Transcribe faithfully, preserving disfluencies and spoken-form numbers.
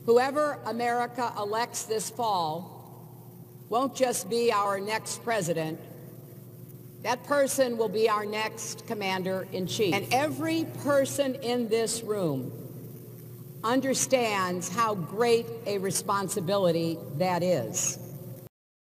Whoever America elects this fall won't just be our next president. That person will be our next commander-in-chief. And every person in this room understands how great a responsibility that is.